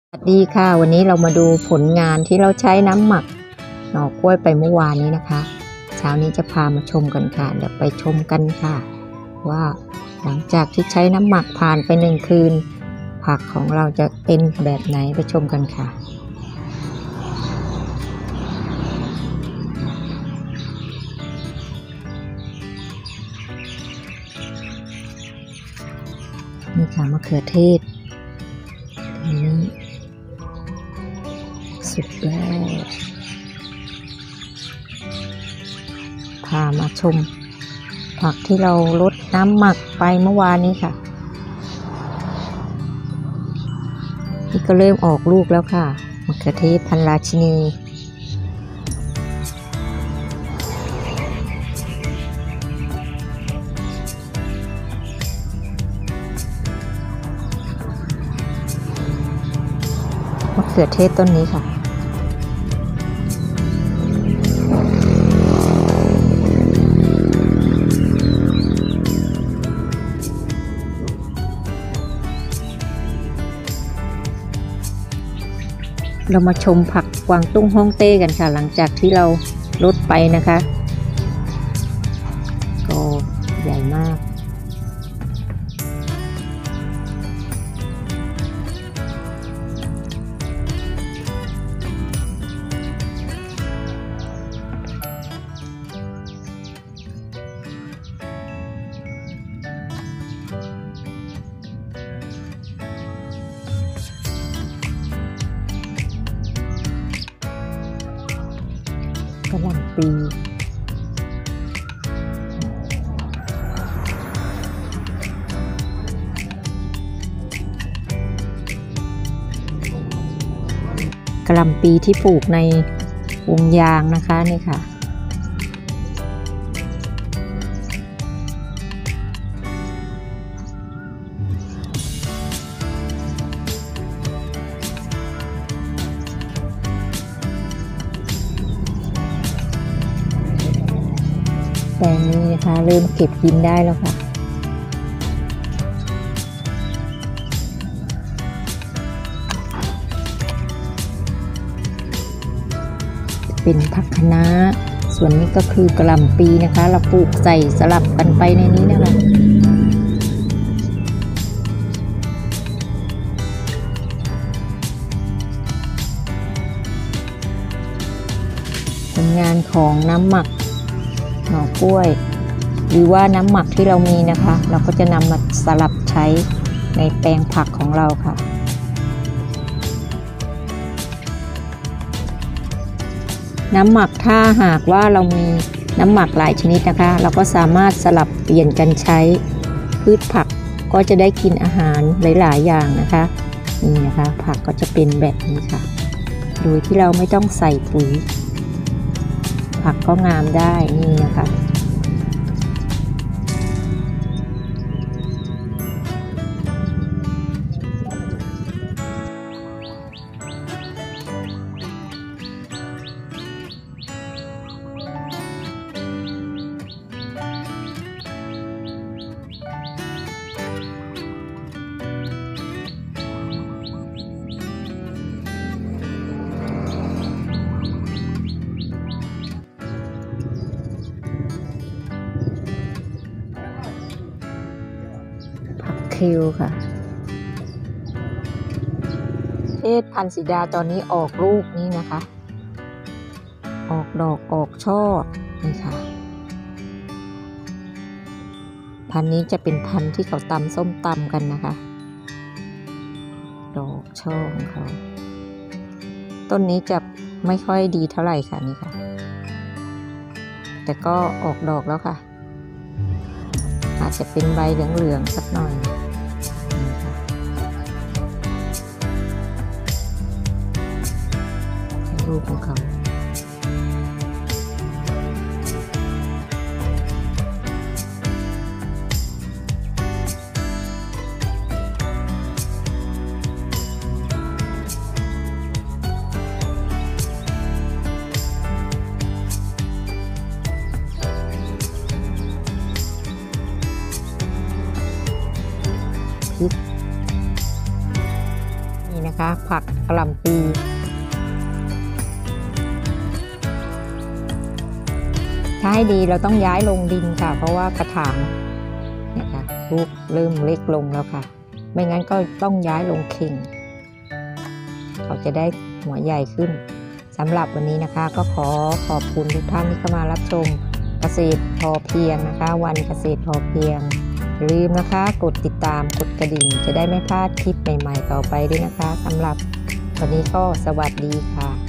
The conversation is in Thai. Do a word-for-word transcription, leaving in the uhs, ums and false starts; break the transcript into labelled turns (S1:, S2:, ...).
S1: สวัสดีค่ะวันนี้เรามาดูผลงานที่เราใช้น้ำหมักหน่อกล้วยไปเมื่อวานนี้นะคะเช้านี้จะพามาชมกันค่ะเดี๋ยวไปชมกันค่ะว่าหลังจากที่ใช้น้ำหมักผ่านไปหนึ่งคืนผักของเราจะเป็นแบบไหนไปชมกันค่ะนี่ค่ะมะเขือเทศอันนี้สุดแล้วพามาชมผักที่เราลดน้ำหมักไปเมื่อวานนี้ค่ะนี่ก็เริ่มออกลูกแล้วค่ะมะเขือเทศพันธุ์ราชินีมะเขือเทศต้นนี้ค่ะเรามาชมผักกวางตุ้งฮ่องเต้กันค่ะหลังจากที่เราลดไปนะคะก็ใหญ่มากกะหล่ำปีกะหล่ำปีที่ปลูกในวงยางนะคะนี่ค่ะแปลงนี้นะคะเริ่มเก็บกินได้แล้วค่ะเป็นผักคะน้าส่วนนี้ก็คือกะหล่ำปีนะคะเราปลูกใส่สลับกันไปในนี้นะคะผลงานของน้ำหมักหน่อกล้วยหรือว่าน้ำหมักที่เรามีนะคะเราก็จะนำมาสลับใช้ในแปลงผักของเราค่ะน้ำหมักถ้าหากว่าเรามีน้ำหมักหลายชนิดนะคะเราก็สามารถสลับเปลี่ยนกันใช้พืชผักก็จะได้กินอาหารหลายๆอย่างนะคะนี่นะคะผักก็จะเป็นแบบนี้ค่ะโดยที่เราไม่ต้องใส่ปุ๋ยผักก็งามได้นี่นะคะคิวค่ะเทศพันธุ์สีดาตอนนี้ออกลูกนี้นะคะออกดอกออกช่อนี่ค่ะพันธุ์นี้จะเป็นพันธุ์ที่เขาตำส้มตำกันนะคะดอกช่อของเขาต้นนี้จะไม่ค่อยดีเท่าไหร่ค่ะนี่ค่ะแต่ก็ออกดอกแล้วค่ะอาจจะเป็นใบเหลืองๆสักหน่อยลูกของเขาพริก นี่นะคะผักกะหล่ำปีถ้าให้ดีเราต้องย้ายลงดินค่ะเพราะว่ากระถางเนี่ยค่ะลูกเริ่มเล็กลงแล้วค่ะไม่งั้นก็ต้องย้ายลงเข่งเขาจะได้หัวใหญ่ขึ้นสำหรับวันนี้นะคะก็ขอขอบคุณทุกท่านที่เข้ามารับชมเกษตรพอเพียงนะคะวันเกษตรพอเพียงอย่าลืมนะคะกดติดตามกดกระดิ่งจะได้ไม่พลาดคลิปใหม่ๆต่อไปด้วยนะคะสำหรับวันนี้ก็สวัสดีค่ะ